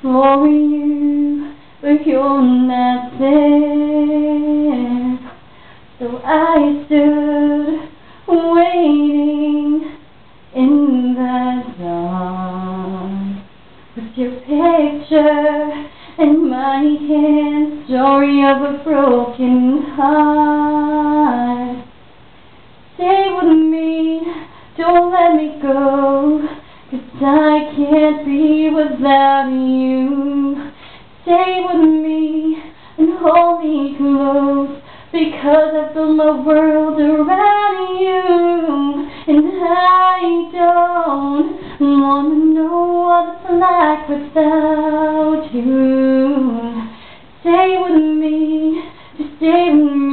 for you, but you're not there. So I stood waiting in the dark with your picture in my hand, story of a broken heart. Stay with me, don't let me go, 'cause I can't be without you. Stay with me and hold me close, because I built my world around you, and I don't wanna know what it's like without you. Stay with me, just stay with me.